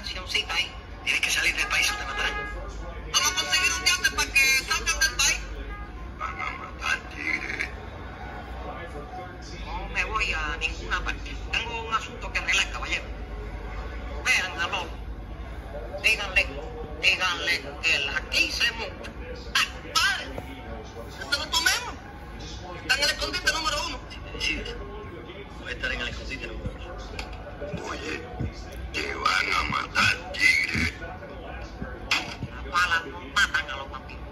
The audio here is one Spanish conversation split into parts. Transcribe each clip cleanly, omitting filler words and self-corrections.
accioncita ahí. Tienes que salir del país o te matarán. Vamos a conseguir un yate para que salgan del país. Van a matar, tigre. No me voy a ninguna parte. Tengo un asunto que arreglar, caballero. Vean, amor. Díganle que la quise mucho. ¡Ah, padre! ¡Se lo tomemos! Está en el escondite número 1. Sí, voy a estar en el escondite número 1. Oye, te van a matar, tigre. Las balas no matan a los bandidos.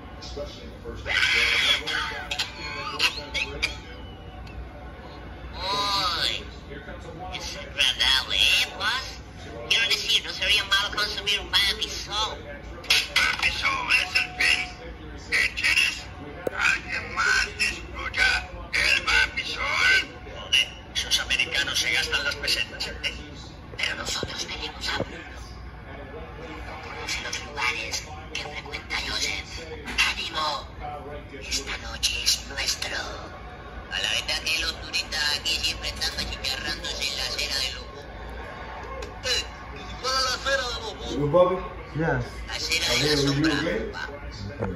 Uy, es agradable, boss? Quiero decir, no sería malo consumir un Barbizol. Barbizol es el fin. ¿Entiendes? ¿Alguien más disfruta el Barbizol? Joder, esos americanos se gastan las pesetas, ¿eh? Pero nosotros venimos a mundo. Conocen los lugares que frecuenta Joseph. ¡Ánimo! Esta noche es nuestro. A la verdad que los turistas aquí siempre están achicharrándose en la acera de los bobos. ¿Cuál es la acera de los bobos? You, Bobby? Yes. La acera Are de they la with you, sombra. okay? Pa. Okay.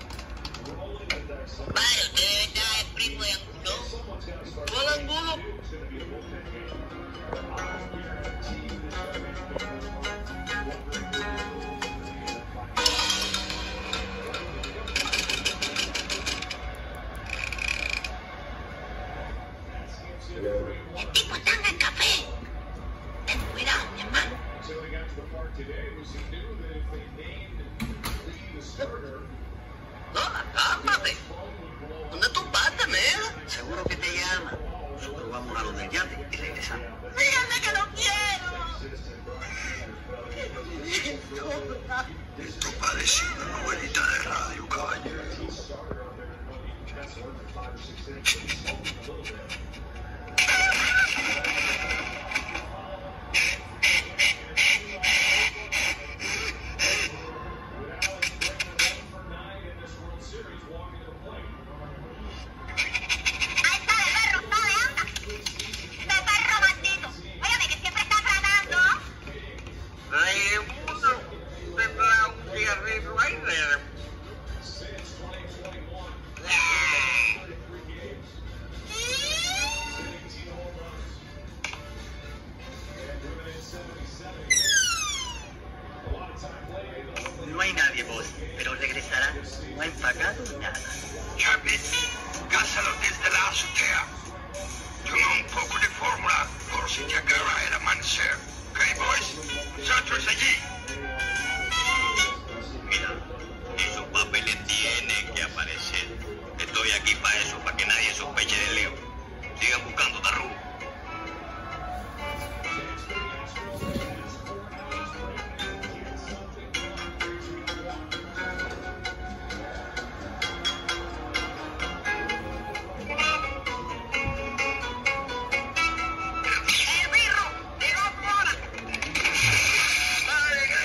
Vale, ¿usted de verdad es primo de Angulo? ¿Cuál angulo? El tipo está en el café. Ten cuidado, mi hermano. No, cálmate. ¿Dónde tú partes, nena? Seguro que te llama. Nosotros vamos a lo del yate y regresamos. Díganle que lo quiero. Esto parece una novelita de radio, caballero. Ahí está el perro, sale, anda. Ese perro maldito. Óyame, que siempre está tratando. Hay uno tendrá un cigarrillo ahí, nena. No hay nadie, vos, pero regresará. No ha empacado nada. Chapis, cásalo desde la azotea. Toma un poco de fórmula por si te agarra el amanecer. ¿Ok, boys? Nosotros allí. Mira, esos papeles tienen que aparecer. Estoy aquí para eso, para que nadie sospeche del lío. Sigan buscando Tarru. ¡Birro! ¡Llegó tu hora! ¡Vale,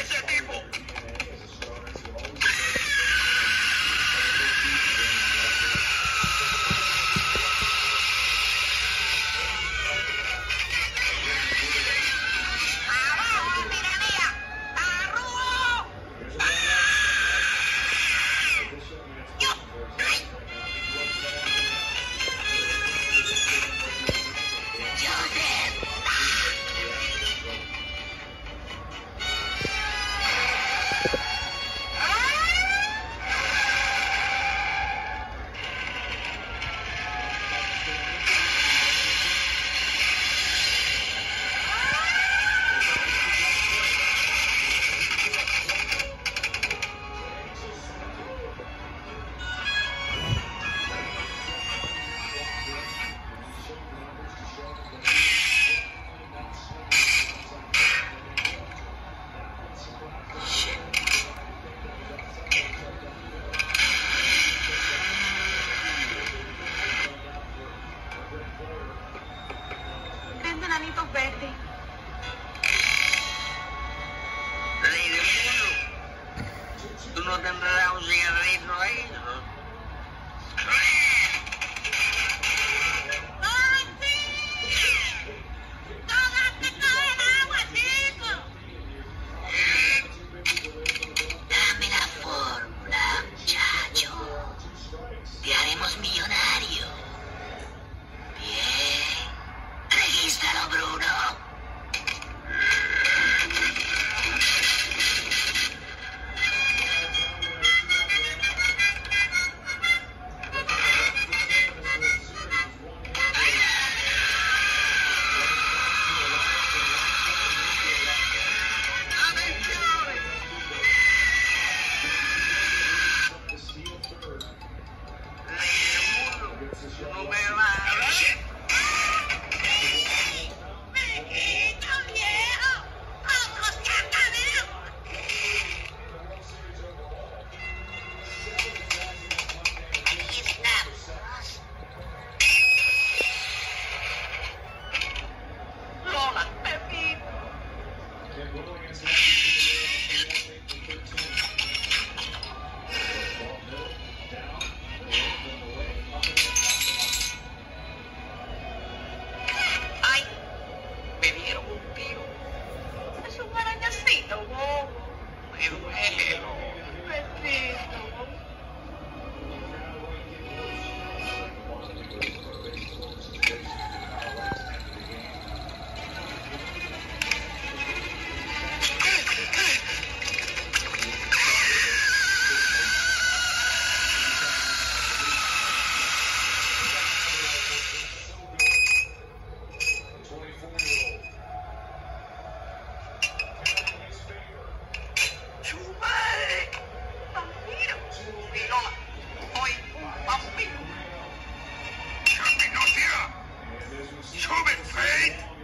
Y Lola, soy un vampiro. ¡Chapi, no tira! ¡Sube, Faith!